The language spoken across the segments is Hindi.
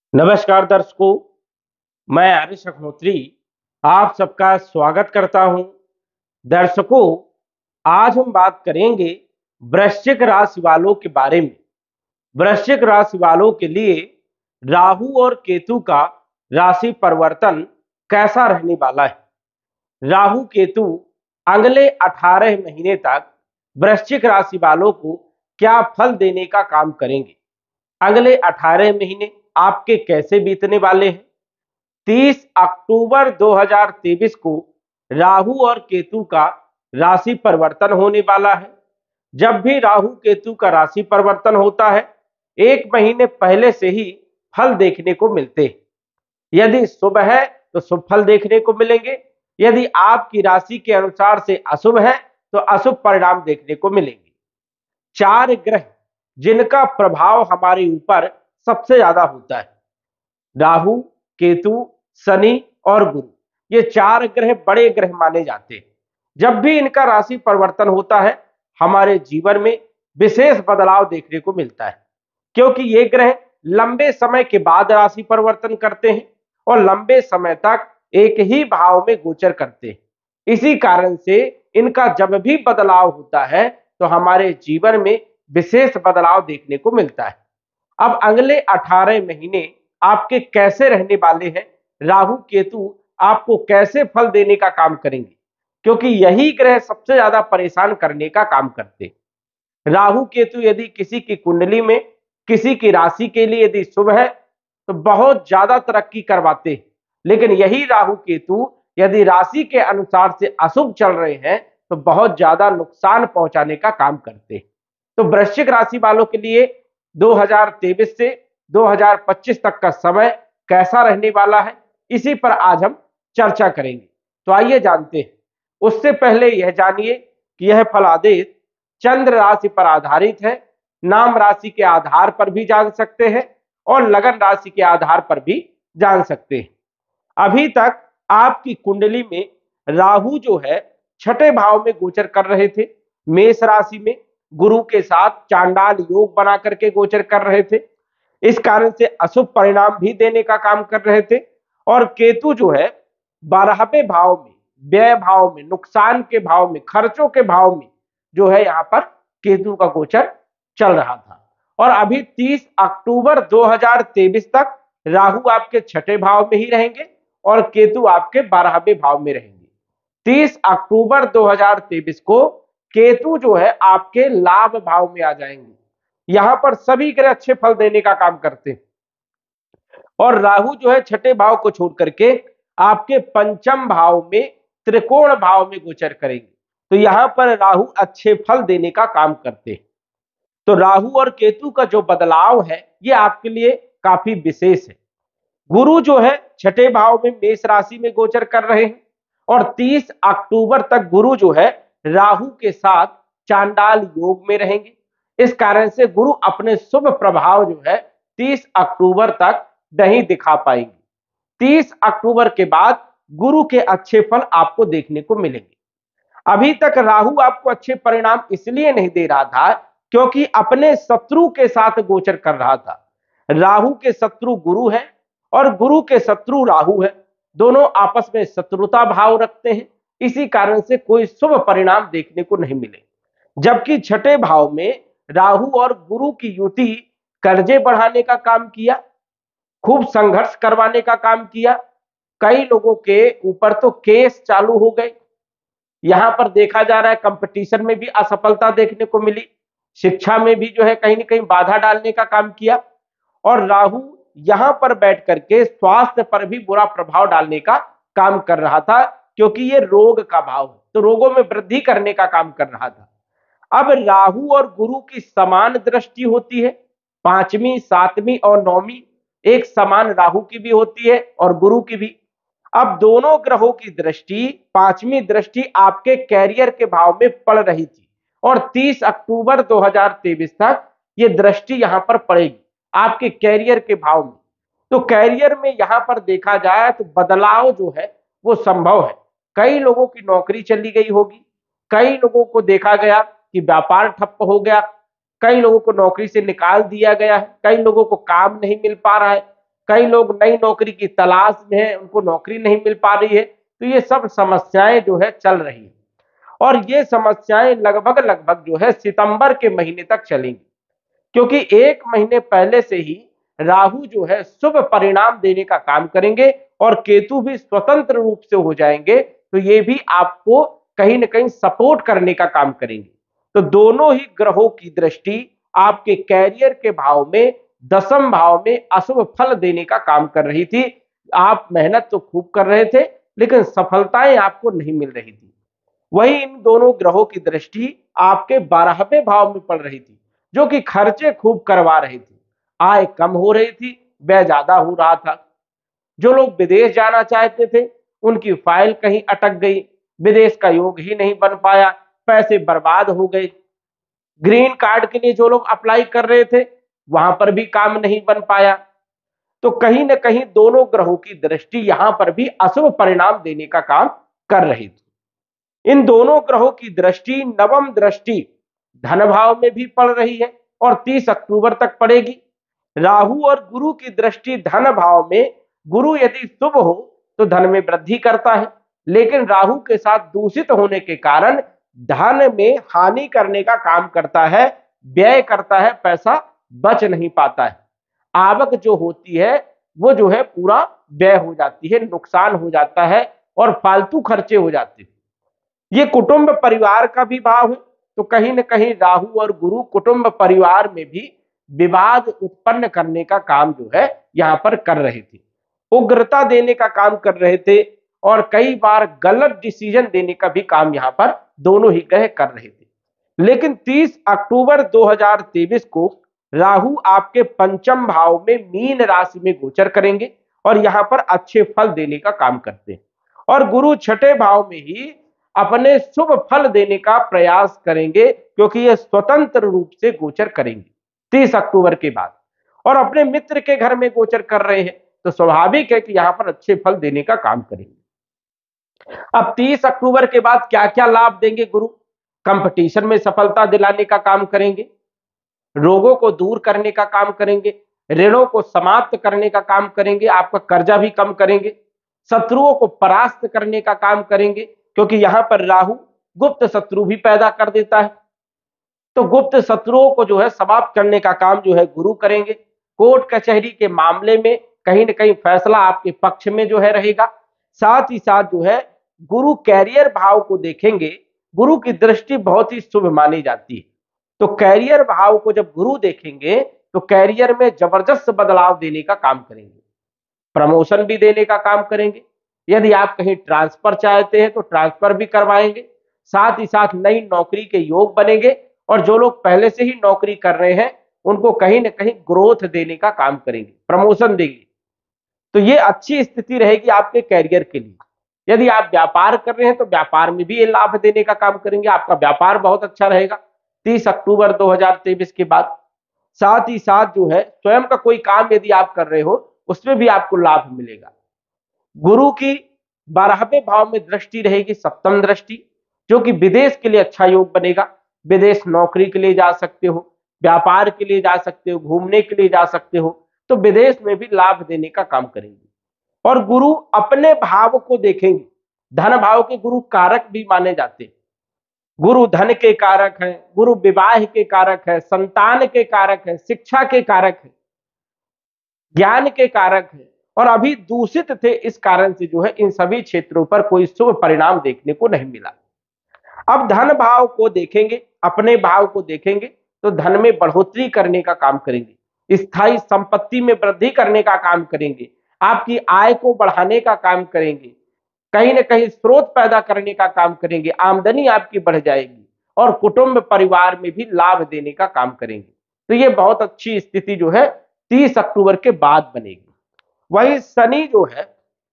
नमस्कार दर्शकों, मैं आरिश अखनोत्री आप सबका स्वागत करता हूं। दर्शकों, आज हम बात करेंगे वृश्चिक राशि वालों के बारे में। वृश्चिक राशि वालों के लिए राहु और केतु का राशि परिवर्तन कैसा रहने वाला है। राहु केतु अगले 18 महीने तक वृश्चिक राशि वालों को क्या फल देने का काम करेंगे। अगले 18 महीने आपके कैसे बीतने वाले हैं। 30 अक्टूबर 2023 को राहु और केतु का राशि परिवर्तन होने वाला है। जब भी राहु केतु का राशि परिवर्तन होता है, एक महीने पहले से ही फल देखने को मिलते हैं। यदि शुभ है तो शुभ फल देखने को मिलेंगे, यदि आपकी राशि के अनुसार से अशुभ है तो अशुभ परिणाम देखने को मिलेंगे। 4 ग्रह जिनका प्रभाव हमारे ऊपर सबसे ज्यादा होता है, राहु, केतु, शनि और गुरु, ये 4 ग्रह बड़े ग्रह माने जाते हैं। जब भी इनका राशि परिवर्तन होता है, हमारे जीवन में विशेष बदलाव देखने को मिलता है, क्योंकि ये ग्रह लंबे समय के बाद राशि परिवर्तन करते हैं और लंबे समय तक एक ही भाव में गोचर करते हैं। इसी कारण से इनका जब भी बदलाव होता है तो हमारे जीवन में विशेष बदलाव देखने को मिलता है। अब अगले 18 महीने आपके कैसे रहने वाले हैं, राहु केतु आपको कैसे फल देने का काम करेंगे, क्योंकि यही ग्रह सबसे ज्यादा परेशान करने का काम करते हैं। राहु केतु यदि किसी की कुंडली में किसी की राशि के लिए यदि शुभ है तो बहुत ज्यादा तरक्की करवाते हैं, लेकिन यही राहु केतु यदि राशि के अनुसार से अशुभ चल रहे हैं तो बहुत ज्यादा नुकसान पहुंचाने का काम करते हैं। तो वृश्चिक राशि वालों के लिए 2023 से 2025 तक का समय कैसा रहने वाला है, इसी पर आज हम चर्चा करेंगे। तो आइए जानते हैं। उससे पहले यह जानिए कि यह फलादेश चंद्र राशि पर आधारित है। नाम राशि के आधार पर भी जान सकते हैं और लगन राशि के आधार पर भी जान सकते हैं। अभी तक आपकी कुंडली में राहु जो है छठे भाव में गोचर कर रहे थे, मेष राशि में गुरु के साथ चांडाल योग बना करके गोचर कर रहे थे। इस कारण से अशुभ परिणाम भी देने का काम कर रहे थे। और केतु जो है 12वें भाव में, व्यय भाव में, नुकसान के भाव में, खर्चों के भाव में जो है यहाँ पर केतु का गोचर चल रहा था। और अभी 30 अक्टूबर 2023 तक राहु आपके छठे भाव में ही रहेंगे और केतु आपके 12वें भाव में रहेंगे। 30 अक्टूबर 2023 को केतु जो है आपके लाभ भाव में आ जाएंगे। यहां पर सभी ग्रह अच्छे फल देने का काम करते हैं और राहु जो है छठे भाव को छोड़ करके आपके पंचम भाव में, त्रिकोण भाव में गोचर करेंगे। तो यहां पर राहु अच्छे फल देने का काम करते हैं। तो राहु और केतु का जो बदलाव है ये आपके लिए काफी विशेष है। गुरु जो है छठे भाव में मेष राशि में गोचर कर रहे हैं और 30 अक्टूबर तक गुरु जो है राहु के साथ चांडाल योग में रहेंगे। इस कारण से गुरु अपने शुभ प्रभाव जो है 30 अक्टूबर तक नहीं दिखा पाएंगे। 30 अक्टूबर के बाद गुरु के अच्छे फल आपको देखने को मिलेंगे। अभी तक राहु आपको अच्छे परिणाम इसलिए नहीं दे रहा था क्योंकि अपने शत्रु के साथ गोचर कर रहा था। राहु के शत्रु गुरु है और गुरु के शत्रु राहु है, दोनों आपस में शत्रुता भाव रखते हैं। इसी कारण से कोई शुभ परिणाम देखने को नहीं मिले। जबकि छठे भाव में राहु और गुरु की युति कर्जे बढ़ाने का काम किया, खूब संघर्ष करवाने का काम किया। कई लोगों के ऊपर तो केस चालू हो गए। यहां पर देखा जा रहा है कंपटीशन में भी असफलता देखने को मिली, शिक्षा में भी जो है कहीं ना कहीं बाधा डालने का काम किया। और राहु यहां पर बैठ करके स्वास्थ्य पर भी बुरा प्रभाव डालने का काम कर रहा था, क्योंकि ये रोग का भाव है तो रोगों में वृद्धि करने का काम कर रहा था। अब राहु और गुरु की समान दृष्टि होती है, पांचवी, सातवीं और नौवीं एक समान राहु की भी होती है और गुरु की भी। अब दोनों ग्रहों की दृष्टि, पांचवी दृष्टि आपके कैरियर के भाव में पड़ रही थी और 30 अक्टूबर 2023 तक ये दृष्टि यहां पर पड़ेगी आपके कैरियर के भाव में। तो कैरियर में यहां पर देखा जाए तो बदलाव जो है वो संभव है। कई लोगों की नौकरी चली गई होगी, कई लोगों को देखा गया कि व्यापार ठप्प हो गया, कई लोगों को नौकरी से निकाल दिया गया है, कई लोगों को काम नहीं मिल पा रहा है, कई लोग नई नौकरी की तलाश में हैं, उनको नौकरी नहीं मिल पा रही है। तो ये सब समस्याएं जो है चल रही है और ये समस्याएं लगभग लगभग जो है सितंबर के महीने तक चलेंगी, क्योंकि एक महीने पहले से ही राहु जो है शुभ परिणाम देने का काम करेंगे और केतु भी स्वतंत्र रूप से हो जाएंगे, तो ये भी आपको कहीं ना कहीं सपोर्ट करने का काम करेंगे। तो दोनों ही ग्रहों की दृष्टि आपके कैरियर के भाव में, दसम भाव में अशुभ फल देने का काम कर रही थी। आप मेहनत तो खूब कर रहे थे, लेकिन सफलताएं आपको नहीं मिल रही थी। वही इन दोनों ग्रहों की दृष्टि आपके 12वें भाव में पड़ रही थी, जो कि खर्चे खूब करवा रही थी। आय कम हो रही थी, व्यय ज्यादा हो रहा था। जो लोग विदेश जाना चाहते थे, उनकी फाइल कहीं अटक गई, विदेश का योग ही नहीं बन पाया, पैसे बर्बाद हो गए। ग्रीन कार्ड के लिए जो लोग अप्लाई कर रहे थे, वहां पर भी काम नहीं बन पाया। तो कहीं ना कहीं दोनों ग्रहों की दृष्टि यहां पर भी अशुभ परिणाम देने का काम कर रही थी। इन दोनों ग्रहों की दृष्टि, नवम दृष्टि धन भाव में भी पड़ रही है और 30 अक्टूबर तक पड़ेगी। राहु और गुरु की दृष्टि धन भाव में, गुरु यदि शुभ हो तो धन में वृद्धि करता है, लेकिन राहु के साथ दूषित होने के कारण धन में हानि करने का काम करता है, व्यय करता है, पैसा बच नहीं पाता है। आवक जो होती है वो जो है पूरा व्यय हो जाती है, नुकसान हो जाता है और फालतू खर्चे हो जाते हैं। ये कुटुंब परिवार का भी भाव है, तो कहीं ना कहीं राहु और गुरु कुटुंब परिवार में भी विवाद उत्पन्न करने का काम जो है यहां पर कर रहे थे, उग्रता देने का काम कर रहे थे और कई बार गलत डिसीजन देने का भी काम यहां पर दोनों ही ग्रह कर रहे थे। लेकिन 30 अक्टूबर 2023 को राहु आपके पंचम भाव में मीन राशि में गोचर करेंगे और यहां पर अच्छे फल देने का काम करते हैं, और गुरु छठे भाव में ही अपने शुभ फल देने का प्रयास करेंगे, क्योंकि ये स्वतंत्र रूप से गोचर करेंगे 30 अक्टूबर के बाद और अपने मित्र के घर में गोचर कर रहे हैं, तो स्वाभाविक है कि यहां पर अच्छे फल देने का काम करेंगे। अब 30 अक्टूबर के बाद क्या क्या लाभ देंगे गुरु? कंपटीशन में सफलता दिलाने का काम करेंगे, रोगों को दूर करने का काम करेंगे, ऋणों को समाप्त करने का काम करेंगे, आपका कर्जा भी कम करेंगे, शत्रुओं को परास्त करने का काम करेंगे, क्योंकि यहां पर राहु गुप्त शत्रु भी पैदा कर देता है। तो गुप्त शत्रुओं को जो है समाप्त करने का काम जो है गुरु करेंगे। कोर्ट कचहरी के मामले में कहीं ना कहीं फैसला आपके पक्ष में जो है रहेगा। साथ ही साथ जो है गुरु कैरियर भाव को देखेंगे, गुरु की दृष्टि बहुत ही शुभ मानी जाती है। तो कैरियर भाव को जब गुरु देखेंगे तो कैरियर में जबरदस्त बदलाव देने का काम करेंगे, प्रमोशन भी देने का काम करेंगे। यदि आप कहीं ट्रांसफर चाहते हैं तो ट्रांसफर भी करवाएंगे। साथ ही साथ नई नौकरी के योग बनेंगे और जो लोग पहले से ही नौकरी कर रहे हैं उनको कहीं ना कहीं ग्रोथ देने का काम करेंगे, प्रमोशन देंगे। तो ये अच्छी स्थिति रहेगी आपके कैरियर के लिए। यदि आप व्यापार कर रहे हैं तो व्यापार में भी ये लाभ देने का काम करेंगे, आपका व्यापार बहुत अच्छा रहेगा 30 अक्टूबर 2023 के बाद। साथ ही साथ जो है स्वयं का कोई काम यदि आप कर रहे हो उसमें भी आपको लाभ मिलेगा। गुरु की 12वें भाव में दृष्टि रहेगी, सप्तम दृष्टि, जो कि विदेश के लिए अच्छा योग बनेगा। विदेश नौकरी के लिए जा सकते हो, व्यापार के लिए जा सकते हो, घूमने के लिए जा सकते हो, तो विदेश में भी लाभ देने का काम करेंगे। और गुरु अपने भाव को देखेंगे, धन भाव के गुरु कारक भी माने जाते हैं। गुरु धन के कारक हैं, गुरु विवाह के कारक है, संतान के कारक है, शिक्षा के कारक है, ज्ञान के कारक है, और अभी दूषित थे, इस कारण से जो है इन सभी क्षेत्रों पर कोई शुभ परिणाम देखने को नहीं मिला। अब धन भाव को देखेंगे, अपने भाव को देखेंगे तो धन में बढ़ोतरी करने का काम करेंगे, स्थायी संपत्ति में वृद्धि करने का काम करेंगे, आपकी आय को बढ़ाने का काम करेंगे, कहीं ना कहीं स्रोत पैदा करने का काम करेंगे, आमदनी आपकी बढ़ जाएगी और कुटुंब परिवार में भी लाभ देने का काम करेंगे। तो ये बहुत अच्छी स्थिति जो है 30 अक्टूबर के बाद बनेगी। वही शनि जो है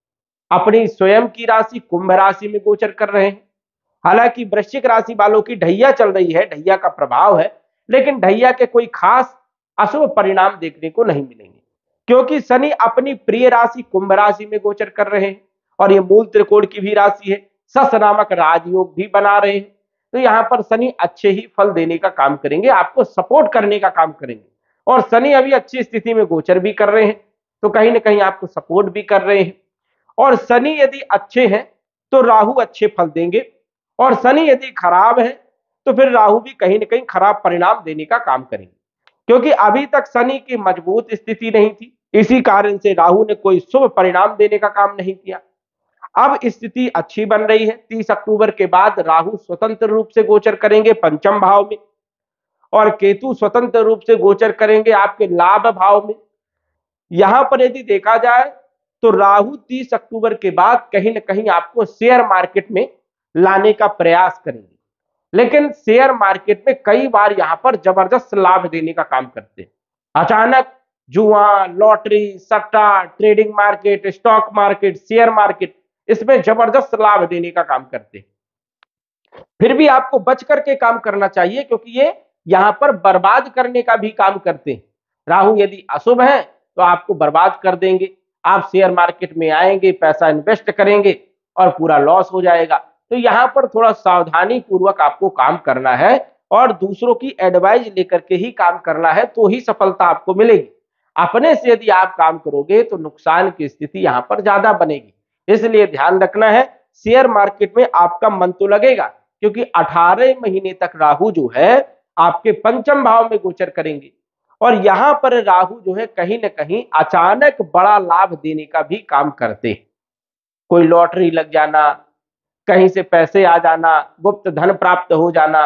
अपनी स्वयं की राशि कुंभ राशि में गोचर कर रहे हैं। हालांकि वृश्चिक राशि वालों की ढैया चल रही है, ढैया का प्रभाव है, लेकिन ढैया के कोई खास अशुभ परिणाम देखने को नहीं मिलेंगे, क्योंकि शनि अपनी प्रिय राशि कुंभ राशि में गोचर कर रहे हैं और ये मूल त्रिकोण की भी राशि है, सस नामक राजयोग भी बना रहे हैं। तो यहां पर शनि अच्छे ही फल देने का काम करेंगे, आपको सपोर्ट करने का काम करेंगे। और शनि अभी अच्छी स्थिति में गोचर भी कर रहे हैं, तो कहीं ना कहीं आपको सपोर्ट भी कर रहे हैं। और शनि यदि अच्छे हैं तो राहु अच्छे फल देंगे, और शनि यदि खराब है तो फिर राहु भी कहीं ना कहीं खराब परिणाम देने का काम करेंगे, क्योंकि अभी तक शनि की मजबूत स्थिति नहीं थी। इसी कारण से राहु ने कोई शुभ परिणाम देने का काम नहीं किया। अब स्थिति अच्छी बन रही है। 30 अक्टूबर के बाद राहु स्वतंत्र रूप से गोचर करेंगे पंचम भाव में, और केतु स्वतंत्र रूप से गोचर करेंगे आपके लाभ भाव में। यहां पर यदि देखा जाए तो राहु 30 अक्टूबर के बाद कहीं ना कहीं आपको शेयर मार्केट में लाने का प्रयास करेंगे, लेकिन शेयर मार्केट में कई बार यहां पर जबरदस्त लाभ देने का काम करते हैं। अचानक जुआ, लॉटरी, सट्टा, trading market, stock market, share market, इसमें जबरदस्त लाभ देने का काम करते हैं। फिर भी आपको बच करके काम करना चाहिए, क्योंकि ये यहां पर बर्बाद करने का भी काम करते हैं। राहु यदि अशुभ है तो आपको बर्बाद कर देंगे। आप शेयर मार्केट में आएंगे, पैसा इन्वेस्ट करेंगे और पूरा लॉस हो जाएगा। तो यहां पर थोड़ा सावधानी पूर्वक आपको काम करना है, और दूसरों की एडवाइस लेकर के ही काम करना है, तो ही सफलता आपको मिलेगी। अपने से यदि आप काम करोगे तो नुकसान की स्थिति यहां पर ज्यादा बनेगी। इसलिए ध्यान रखना है। शेयर मार्केट में आपका मन तो लगेगा, क्योंकि 18 महीने तक राहु जो है आपके पंचम भाव में गोचर करेंगे, और यहां पर राहु जो है कहीं ना कहीं अचानक बड़ा लाभ देने का भी काम करते हैं। कोई लॉटरी लग जाना, कहीं से पैसे आ जाना, गुप्त धन प्राप्त हो जाना,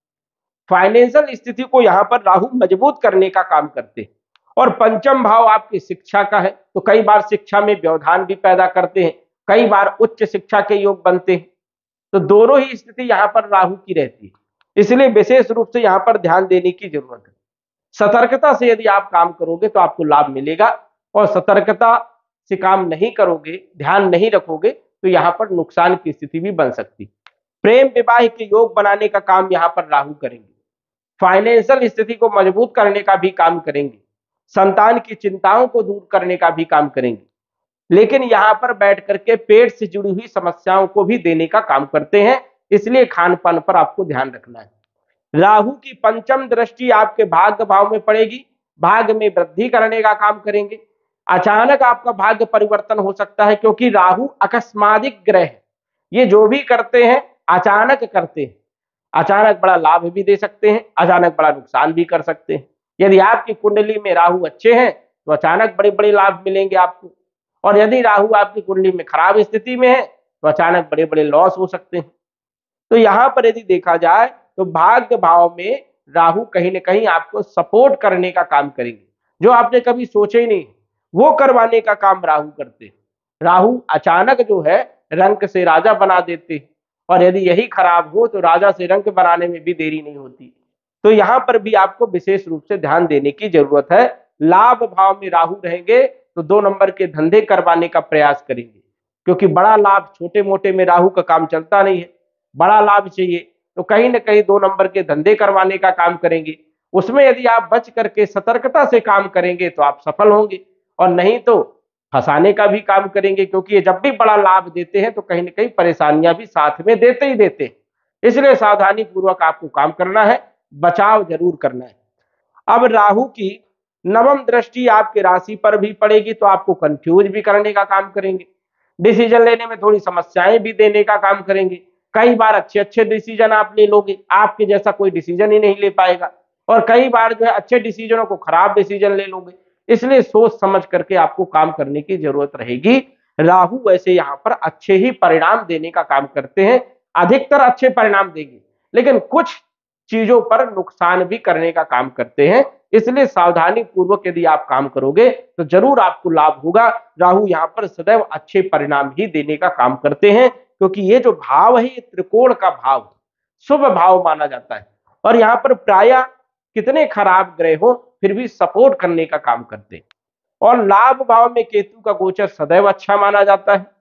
फाइनेंशियल स्थिति को यहां पर राहु मजबूत करने का काम करते हैं। और पंचम भाव आपकी शिक्षा का है, तो कई बार शिक्षा में व्यवधान भी पैदा करते हैं, कई बार उच्च शिक्षा के योग बनते हैं। तो दोनों ही स्थिति यहां पर राहु की रहती है, इसलिए विशेष रूप से यहां पर ध्यान देने की जरूरत है। सतर्कता से यदि आप काम करोगे तो आपको लाभ मिलेगा, और सतर्कता से काम नहीं करोगे, ध्यान नहीं रखोगे, तो यहां पर नुकसान की स्थिति भी बन सकती। प्रेम विवाह के योग बनाने का काम यहां पर राहु करेंगे, फाइनेंशियल स्थिति को मजबूत करने का भी काम करेंगे, संतान की चिंताओं को दूर करने का भी काम करेंगे, लेकिन यहां पर बैठ करके पेट से जुड़ी हुई समस्याओं को भी देने का काम करते हैं। इसलिए खान पान पर आपको ध्यान रखना है। राहु की पंचम दृष्टि आपके भाग्य भाव में पड़ेगी, भाग्य में वृद्धि करने का काम करेंगे। अचानक आपका भाग्य परिवर्तन हो सकता है, क्योंकि राहु अकस्मादिक ग्रह है। ये जो भी करते हैं अचानक करते हैं। अचानक बड़ा लाभ भी दे सकते हैं, अचानक बड़ा नुकसान भी कर सकते हैं। यदि आपकी कुंडली में राहु अच्छे हैं तो अचानक बड़े बड़े लाभ मिलेंगे आपको, और यदि राहु आपकी कुंडली में खराब स्थिति में है तो अचानक बड़े बड़े लॉस हो सकते हैं। तो यहां पर यदि देखा जाए तो भाग्य भाव में राहु कहीं ना कहीं आपको सपोर्ट करने का काम करेंगे, जो आपने कभी सोचा ही नहीं वो करवाने का काम राहु करते हैं। राहु अचानक जो है रंक से राजा बना देते हैं, और यदि यही खराब हो तो राजा से रंक बनाने में भी देरी नहीं होती। तो यहां पर भी आपको विशेष रूप से ध्यान देने की जरूरत है। लाभ भाव में राहु रहेंगे तो 2 नंबर के धंधे करवाने का प्रयास करेंगे, क्योंकि बड़ा लाभ छोटे मोटे में राहु का काम चलता नहीं है। बड़ा लाभ चाहिए तो कहीं ना कहीं 2 नंबर के धंधे करवाने का काम करेंगे। उसमें यदि आप बच करके सतर्कता से काम करेंगे तो आप सफल होंगे, और नहीं तो फंसाने का भी काम करेंगे, क्योंकि ये जब भी बड़ा लाभ देते हैं तो कहीं ना कहीं परेशानियां भी साथ में देते ही देते हैं। इसलिए सावधानी पूर्वक आपको काम करना है, बचाव जरूर करना है। अब राहु की नवम दृष्टि आपके राशि पर भी पड़ेगी, तो आपको कंफ्यूज भी करने का काम करेंगे, डिसीजन लेने में थोड़ी समस्याएं भी देने का काम करेंगे। कई बार अच्छे अच्छे डिसीजन आप ले लोगे, आपके जैसा कोई डिसीजन ही नहीं ले पाएगा, और कई बार जो है अच्छे डिसीजनों को खराब डिसीजन ले लोगे। इसलिए सोच समझ करके आपको काम करने की जरूरत रहेगी। राहु वैसे यहां पर अच्छे ही परिणाम देने का काम करते हैं, अधिकतर अच्छे परिणाम देंगे, लेकिन कुछ चीजों पर नुकसान भी करने का काम करते हैं। इसलिए सावधानी पूर्वक यदि आप काम करोगे तो जरूर आपको लाभ होगा। राहु यहां पर सदैव अच्छे परिणाम ही देने का काम करते हैं, क्योंकि ये जो भाव है ये त्रिकोण का भाव, शुभ भाव माना जाता है, और यहां पर प्राय कितने खराब ग्रह हो फिर भी सपोर्ट करने का काम करते हैं। और लाभ भाव में केतु का गोचर सदैव अच्छा माना जाता है,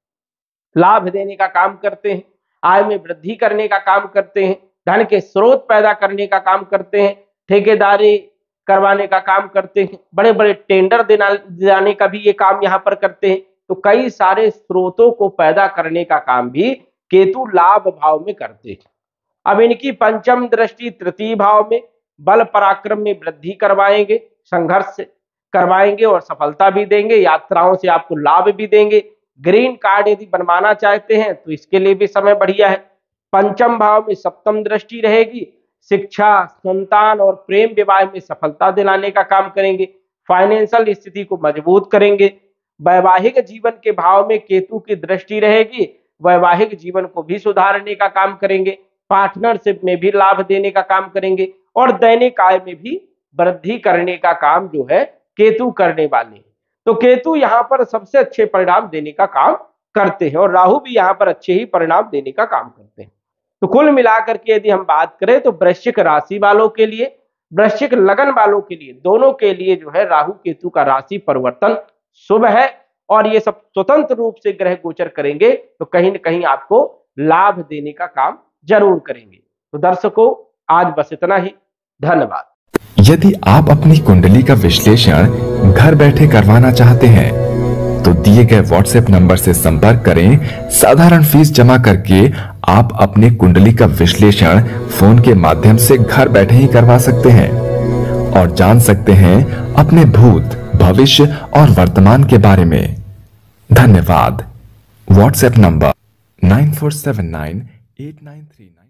लाभ देने का काम करते हैं, आय में वृद्धि करने का काम करते हैं, धन के स्रोत पैदा करने का काम करते हैं, ठेकेदारी करवाने का काम करते हैं, बड़े बड़े टेंडर दिलाने का भी ये काम यहाँ पर करते हैं। तो कई सारे स्रोतों को पैदा करने का काम भी केतु लाभ भाव में करते हैं। अब इनकी पंचम दृष्टि तृतीय भाव में बल पराक्रम में वृद्धि करवाएंगे, संघर्ष से करवाएंगे और सफलता भी देंगे, यात्राओं से आपको लाभ भी देंगे। ग्रीन कार्ड यदि बनवाना चाहते हैं तो इसके लिए भी समय बढ़िया है। पंचम भाव में सप्तम दृष्टि रहेगी, शिक्षा, संतान और प्रेम विवाह में सफलता दिलाने का काम करेंगे। फाइनेंशियल स्थिति को मजबूत करेंगे। वैवाहिक जीवन के भाव में केतु की दृष्टि रहेगी, वैवाहिक जीवन को भी सुधारने का काम करेंगे। पार्टनरशिप में भी लाभ देने का काम करेंगे और दैनिक आय में भी वृद्धि करने का काम जो है केतु करने वाले हैं। तो केतु यहाँ पर सबसे अच्छे परिणाम देने का काम करते हैं और राहु भी यहाँ पर अच्छे ही परिणाम देने का काम करते हैं। तो कुल मिलाकर के यदि हम बात करें तो वृश्चिक राशि वालों के लिए, वृश्चिक लगन वालों के लिए, दोनों के लिए जो है राहु केतु का राशि परिवर्तन शुभ है और ये सब स्वतंत्र रूप से ग्रह गोचर करेंगे तो कहीं न कहीं आपको लाभ देने का काम जरूर करेंगे। तो दर्शकों, आज बस इतना ही। धन्यवाद। यदि आप अपनी कुंडली का विश्लेषण घर बैठे करवाना चाहते हैं तो दिए गए व्हाट्सएप नंबर से संपर्क करें। साधारण फीस जमा करके आप अपनी कुंडली का विश्लेषण फोन के माध्यम से घर बैठे ही करवा सकते हैं और जान सकते हैं अपने भूत, भविष्य और वर्तमान के बारे में। धन्यवाद। WhatsApp number 94798939